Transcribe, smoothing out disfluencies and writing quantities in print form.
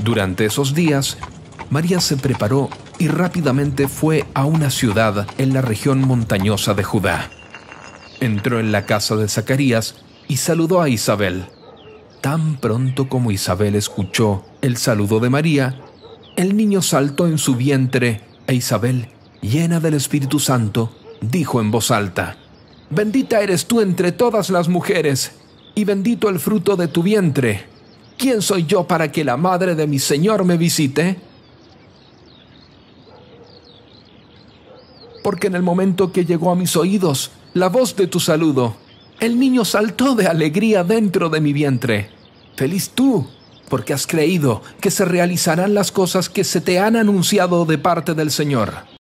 Durante esos días, María se preparó y rápidamente fue a una ciudad en la región montañosa de Judá. Entró en la casa de Zacarías y saludó a Isabel. Tan pronto como Isabel escuchó el saludo de María, el niño saltó en su vientre e Isabel, llena del Espíritu Santo, dijo en voz alta: «Bendita eres tú entre todas las mujeres, y bendito el fruto de tu vientre. ¿Quién soy yo para que la madre de mi Señor me visite?» Porque en el momento que llegó a mis oídos la voz de tu saludo, el niño saltó de alegría dentro de mi vientre. Feliz tú, porque has creído que se realizarán las cosas que se te han anunciado de parte del Señor.